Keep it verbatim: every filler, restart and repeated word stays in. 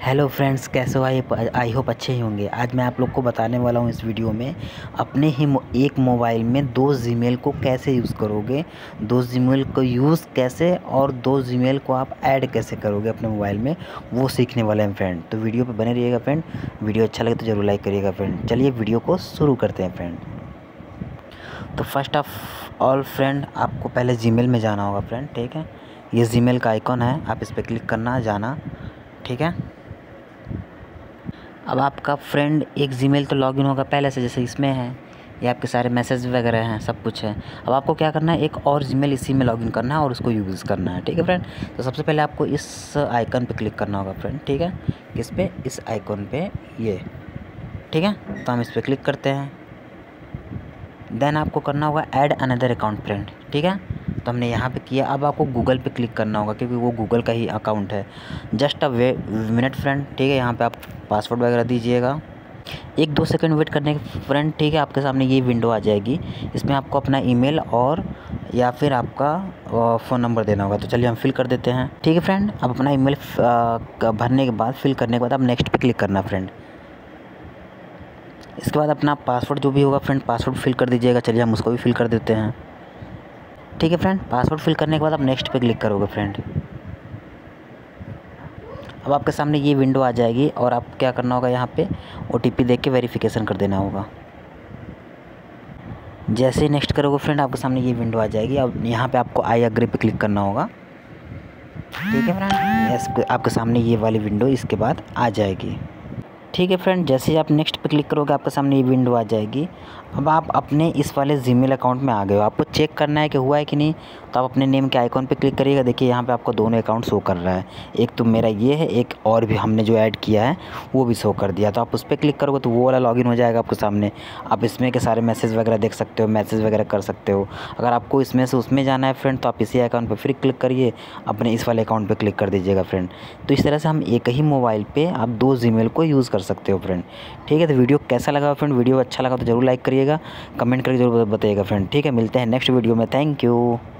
Hello friends, कैसे हो? आई I hope अच्छे ही होंगे। आज मैं आप लोग को बताने वाला हूँ इस वीडियो में अपने ही मो, एक मोबाइल में दो जीमेल को कैसे यूज़ करोगे, दो जीमेल को यूज़ कैसे और दो जीमेल को आप ऐड कैसे करोगे अपने मोबाइल में, वो सीखने वाले हैं फ्रेंड। तो वीडियो पे बने रहिएगा फ्रेंड। वीडियो अच्छा लगे तो ज़रूर लाइक करिएगा फ्रेंड। चलिए वीडियो को शुरू करते हैं फ्रेंड। तो फर्स्ट ऑफ ऑल फ्रेंड, आपको पहले जीमेल में जाना होगा फ्रेंड, ठीक है। ये जीमेल का आइकॉन है, आप इस पर क्लिक करना जाना, ठीक है। अब आपका फ्रेंड एक जीमेल तो लॉगिन होगा पहले से, जैसे इसमें है, ये आपके सारे मैसेज वगैरह हैं, सब कुछ है। अब आपको क्या करना है, एक और जीमेल इसी में लॉगिन करना है और उसको यूज़ करना है, ठीक है फ्रेंड। तो सबसे पहले आपको इस आइकन पे क्लिक करना होगा फ्रेंड, ठीक है। किस पे? इस आइकन पे, ये, ठीक है। तो हम इस पर क्लिक करते हैं। देन आपको करना होगा ऐड अनदर अकाउंट फ्रेंड, ठीक है। तो हमने यहाँ पे किया। अब आपको गूगल पे क्लिक करना होगा क्योंकि वो गूगल का ही अकाउंट है। Just a way minute friend, ठीक है। यहाँ पे आप पासवर्ड वगैरह दीजिएगा। एक दो सेकंड वेट करने के फ्रेंड, ठीक है। आपके सामने ये विंडो आ जाएगी। इसमें आपको अपना ईमेल और या फिर आपका फ़ोन नंबर देना होगा। तो चलिए हम फिल कर देते हैं, ठीक है फ्रेंड। अब अपना ईमेल भरने के बाद, फिल करने के बाद, अब नेक्स्ट पे क्लिक करना फ्रेंड। इसके बाद अपना पासवर्ड जो भी होगा फ्रेंड, पासवर्ड फिल कर दीजिएगा। चलिए हम उसको भी फिल कर देते हैं, ठीक है फ्रेंड। पासवर्ड फिल करने के बाद आप नेक्स्ट पे क्लिक करोगे फ्रेंड। अब आपके सामने ये विंडो आ जाएगी और आप क्या करना होगा, यहाँ पे ओटीपी देख के वेरिफिकेशन कर देना होगा। जैसे ही नेक्स्ट करोगे फ्रेंड, आपके सामने ये विंडो आ जाएगी। अब यहाँ पे आपको आई एग्री पे क्लिक करना होगा, ठीक है फ्रेंड। यस, आपके सामने ये वाली विंडो इसके बाद आ जाएगी, ठीक है फ्रेंड। जैसे ही आप नेक्स्ट पे क्लिक करोगे, आपके सामने ये विंडो आ जाएगी। अब आप अपने इस वाले जीमेल अकाउंट में आ गए हो। आपको चेक करना है कि हुआ है कि नहीं, तो आप अपने नेम के आइकॉन पे क्लिक करिएगा। देखिए यहाँ पे आपको दोनों अकाउंट शो कर रहा है। एक तो मेरा ये है, एक और भी हमने जो ऐड किया है वो भी शो कर दिया। तो आप उस पर क्लिक करोगे तो वो वाला लॉगिन हो जाएगा आपके सामने। आप इसमें के सारे मैसेज वगैरह देख सकते हो, मैसेज वगैरह कर सकते हो। अगर आपको इसमें से उसमें जाना है फ्रेंड, तो आप इसी अकाउंट पर फिर क्लिक करिए, अपने इस वाले अकाउंट पर क्लिक कर दीजिएगा फ्रेंड। तो इस तरह से हम एक ही मोबाइल पर आप दो जीमेल को यूज़ कर सकते हो फ्रेंड, ठीक है। तो वीडियो कैसा लगा फ्रेंड? वीडियो अच्छा लगा तो ज़रूर लाइक करिएगा, कमेंट करके ज़रूर बताइएगा फ्रेंड, ठीक है। मिलते हैं नेक्स्ट वीडियो में। Thank you.